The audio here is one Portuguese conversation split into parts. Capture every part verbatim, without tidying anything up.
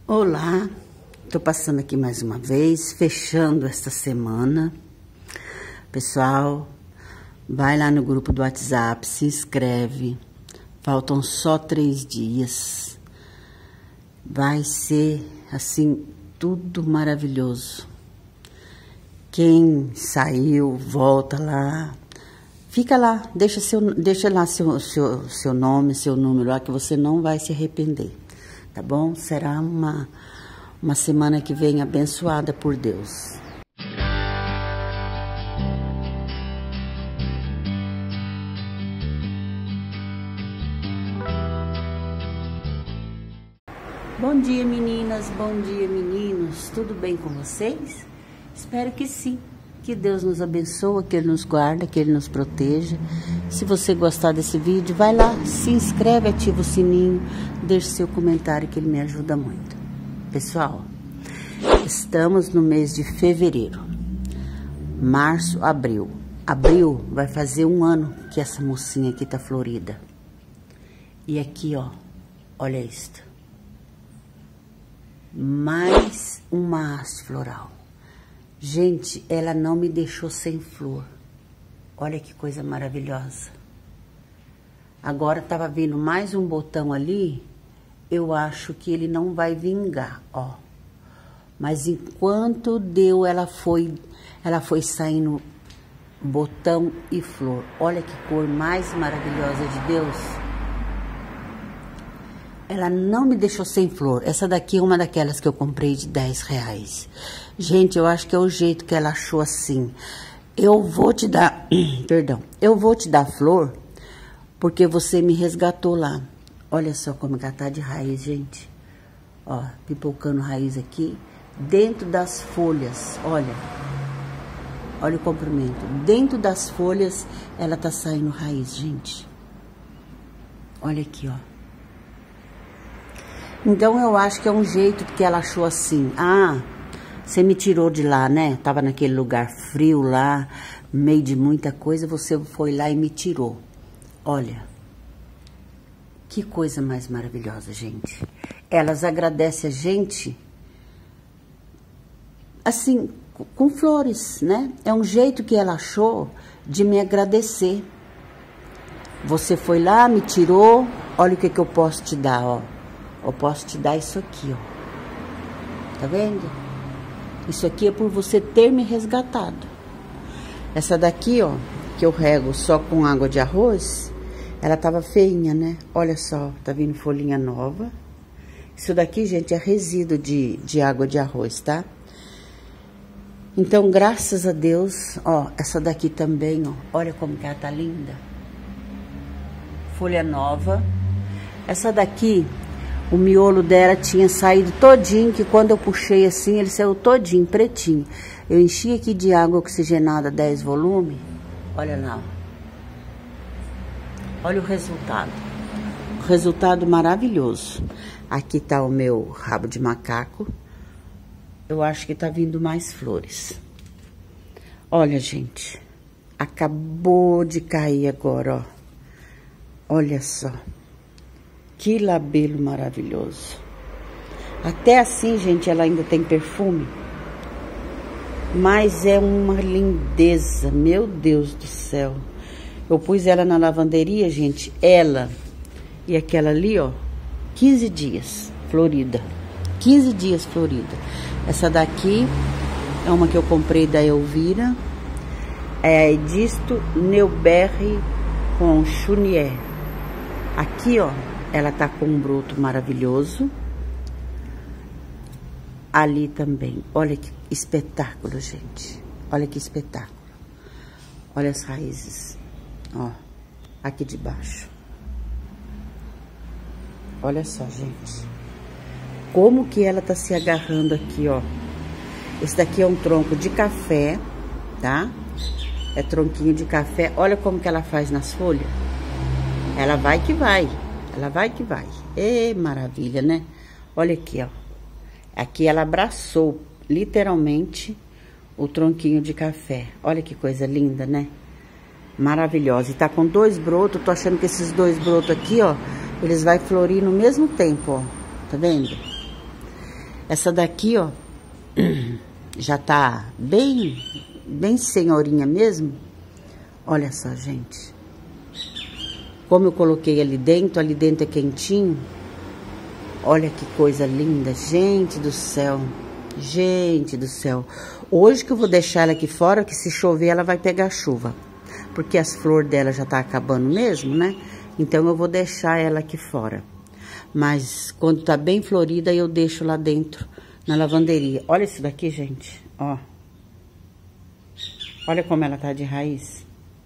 Olá, tô passando aqui mais uma vez, fechando esta semana. Pessoal, vai lá no grupo do WhatsApp, se inscreve. Faltam só três dias. Vai ser, assim, tudo maravilhoso. Quem saiu, volta lá. Fica lá, deixa, seu, deixa lá seu, seu, seu nome, seu número lá, que você não vai se arrepender. Tá bom? Será uma, uma semana que vem abençoada por Deus. Bom dia, meninas, bom dia, meninos. Tudo bem com vocês? Espero que sim. Que Deus nos abençoe, que Ele nos guarde, que Ele nos proteja. Se você gostar desse vídeo, vai lá, se inscreve, ativa o sininho, deixe seu comentário que ele me ajuda muito. Pessoal, estamos no mês de fevereiro, março, abril. Abril vai fazer um ano que essa mocinha aqui tá florida. E aqui, ó, olha isto. Mais uma haste floral. Gente, ela não me deixou sem flor. Olha que coisa maravilhosa. Agora tava vindo mais um botão ali. Eu acho que ele não vai vingar, ó. Mas enquanto deu, ela foi, ela foi saindo botão e flor. Olha que cor mais maravilhosa de Deus. Ela não me deixou sem flor. Essa daqui é uma daquelas que eu comprei de dez reais. Gente, eu acho que é o jeito que ela achou assim. Eu vou te dar... Perdão. Eu vou te dar flor porque você me resgatou lá. Olha só como ela tá de raiz, gente. Ó, pipocando raiz aqui. Dentro das folhas, olha. Olha o comprimento. Dentro das folhas, ela tá saindo raiz, gente. Olha aqui, ó. Então, eu acho que é um jeito que ela achou assim. Ah, você me tirou de lá, né? Tava naquele lugar frio lá, meio de muita coisa, você foi lá e me tirou. Olha, que coisa mais maravilhosa, gente. Elas agradecem a gente, assim, com flores, né? É um jeito que ela achou de me agradecer. Você foi lá, me tirou, olha o que que eu posso te dar, ó. Eu posso te dar isso aqui, ó. Tá vendo? Isso aqui é por você ter me resgatado. Essa daqui, ó, que eu rego só com água de arroz, ela tava feinha, né? Olha só, tá vindo folhinha nova. Isso daqui, gente, é resíduo de, de água de arroz, tá? Então, graças a Deus, ó, essa daqui também, ó, olha como que ela tá linda. Folha nova. Essa daqui... O miolo dela tinha saído todinho, que quando eu puxei assim, ele saiu todinho, pretinho. Eu enchi aqui de água oxigenada dez volume. Olha lá. Olha o resultado. O resultado maravilhoso. Aqui tá o meu rabo de macaco. Eu acho que tá vindo mais flores. Olha, gente. Acabou de cair agora, ó. Olha só. Que labelo maravilhoso. Até assim, gente, ela ainda tem perfume. Mas é uma lindeza, meu Deus do céu. Eu pus ela na lavanderia, gente, ela e aquela ali, ó, quinze dias florida. quinze dias florida. Essa daqui é uma que eu comprei da Elvira. É a Edisto Neuberry com Chunier. Aqui, ó. Ela tá com um broto maravilhoso. Ali também. Olha que espetáculo, gente. Olha que espetáculo. Olha as raízes. Ó. Aqui de baixo. Olha só, gente. Como que ela tá se agarrando aqui, ó. Esse daqui é um tronco de café, tá? É tronquinho de café. Olha como que ela faz nas folhas. Ela vai que vai. Ela vai que vai. É maravilha, né? Olha aqui, ó. Aqui ela abraçou, literalmente, o tronquinho de café. Olha que coisa linda, né? Maravilhosa. E tá com dois brotos. Tô achando que esses dois brotos aqui, ó, eles vai florir no mesmo tempo, ó. Tá vendo? Essa daqui, ó, já tá bem, bem senhorinha mesmo. Olha só, gente. Como eu coloquei ali dentro, ali dentro é quentinho. Olha que coisa linda, gente do céu. Gente do céu. Hoje que eu vou deixar ela aqui fora, que se chover ela vai pegar chuva. Porque as flores dela já tá acabando mesmo, né? Então eu vou deixar ela aqui fora. Mas quando tá bem florida, eu deixo lá dentro, na lavanderia. Olha isso daqui, gente, ó. Olha como ela tá de raiz.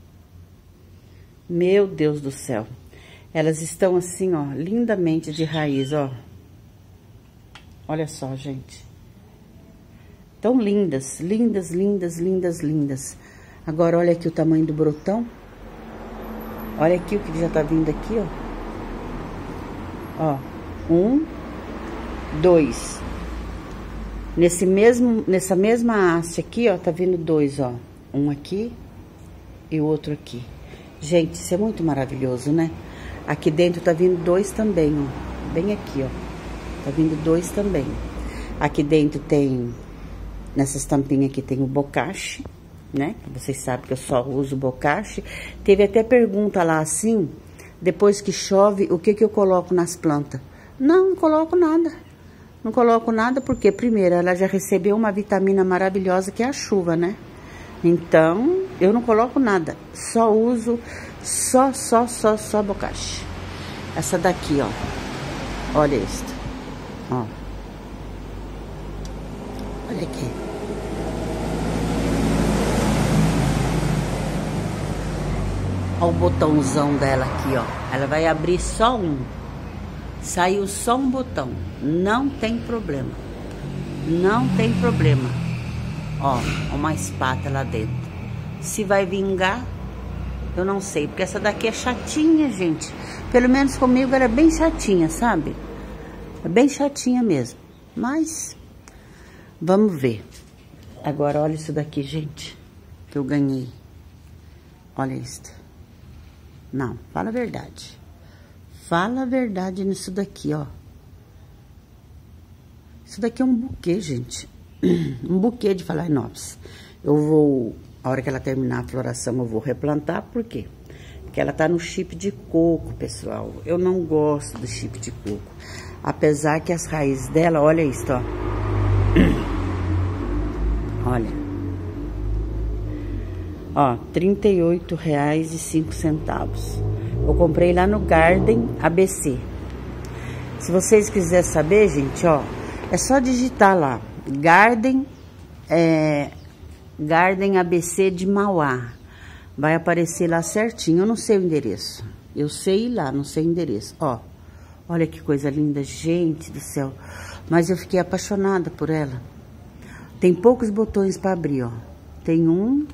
Meu Deus do céu. Elas estão assim, ó, lindamente de raiz, ó. Olha só, gente. Tão lindas, lindas, lindas, lindas, lindas. Agora, olha aqui o tamanho do brotão. Olha aqui o que já tá vindo aqui, ó. Ó, um, dois. Nesse mesmo, nessa mesma haste aqui, ó, tá vindo dois, ó. Um aqui e o outro aqui. Gente, isso é muito maravilhoso, né? Aqui dentro tá vindo dois também, ó. Bem aqui, ó. Tá vindo dois também. Aqui dentro tem, nessas tampinhas aqui tem o bocache, né? Vocês sabem que eu só uso bocache. Teve até pergunta lá assim... Depois que chove, o que que eu coloco nas plantas? Não, não coloco nada. Não coloco nada porque, primeiro, ela já recebeu uma vitamina maravilhosa que é a chuva, né? Então, eu não coloco nada. Só uso, só, só, só, só bocache. Essa daqui, ó. Olha esta. Ó. Olha aqui. Olha o botãozão dela aqui, ó. Ela vai abrir só um. Saiu só um botão. Não tem problema. Não tem problema. Ó, uma espátula lá dentro. Se vai vingar, eu não sei. Porque essa daqui é chatinha, gente. Pelo menos comigo ela é bem chatinha, sabe? É bem chatinha mesmo. Mas, vamos ver. Agora, olha isso daqui, gente. Que eu ganhei. Olha isso. Não, fala a verdade. Fala a verdade nisso daqui, ó. Isso daqui é um buquê, gente. Um buquê de phalaenopsis. Eu vou, a hora que ela terminar a floração, eu vou replantar. Por quê? Porque ela tá no chip de coco, pessoal. Eu não gosto do chip de coco. Apesar que as raízes dela, olha isso, ó. Olha. Ó, trinta e oito reais e cinco centavos. Eu comprei lá no Garden A B C. Se vocês quiserem saber, gente, ó, é só digitar lá. Garden, é, Garden A B C de Mauá. Vai aparecer lá certinho. Eu não sei o endereço. Eu sei ir lá, não sei o endereço. Ó, olha que coisa linda, gente do céu. Mas eu fiquei apaixonada por ela. Tem poucos botões para abrir, ó. Tem um...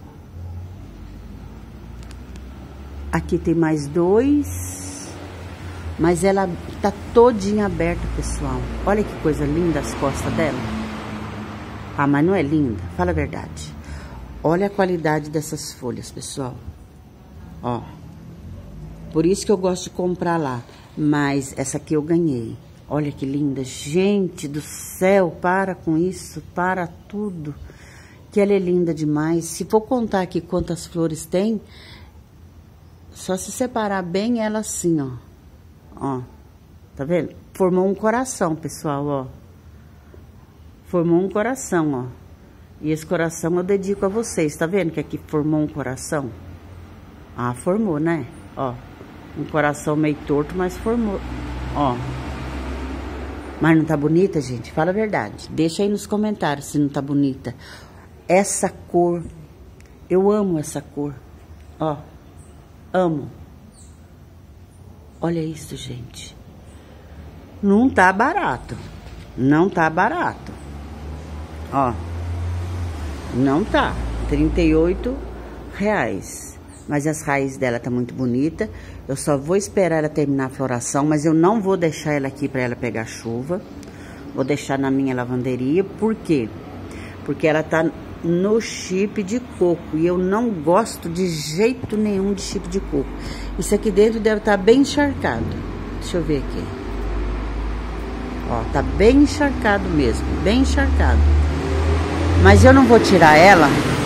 Aqui tem mais dois, mas ela tá todinha aberta, pessoal. Olha que coisa linda as costas dela. Ah, mas não é linda? Fala a verdade. Olha a qualidade dessas folhas, pessoal. Ó. Por isso que eu gosto de comprar lá. Mas essa aqui eu ganhei. Olha que linda. Gente do céu, para com isso, para tudo. Que ela é linda demais. Se for contar aqui quantas flores tem... Só se separar bem ela assim, ó. Ó. Tá vendo? Formou um coração, pessoal, ó. Formou um coração, ó. E esse coração eu dedico a vocês. Tá vendo que aqui formou um coração? Ah, formou, né? Ó. Um coração meio torto, mas formou. Ó. Mas não tá bonita, gente? Fala a verdade. Deixa aí nos comentários se não tá bonita. Essa cor. Eu amo essa cor. Ó. Amo. Olha isso, gente. Não tá barato. Não tá barato. Ó. Não tá. trinta e oito reais. Mas as raízes dela tá muito bonita. Eu só vou esperar ela terminar a floração, mas eu não vou deixar ela aqui pra ela pegar chuva. Vou deixar na minha lavanderia. Por quê? Porque ela tá no chip de coco. E eu não gosto de jeito nenhum de chip de coco. Isso aqui dentro deve estar bem encharcado. Deixa eu ver aqui. Ó, tá bem encharcado mesmo, bem encharcado. Mas eu não vou tirar ela,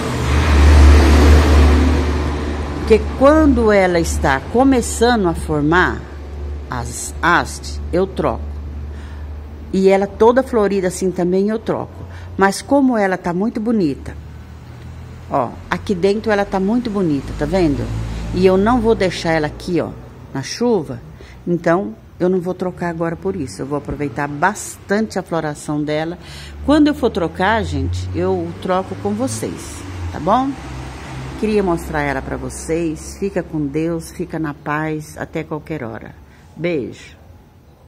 porque quando ela está começando a formar as hastes, eu troco. E ela toda florida assim também eu troco. Mas como ela tá muito bonita, ó, aqui dentro ela tá muito bonita, tá vendo? E eu não vou deixar ela aqui, ó, na chuva, então eu não vou trocar agora por isso. Eu vou aproveitar bastante a floração dela. Quando eu for trocar, gente, eu troco com vocês, tá bom? Queria mostrar ela pra vocês. Fica com Deus, fica na paz, até qualquer hora. Beijo.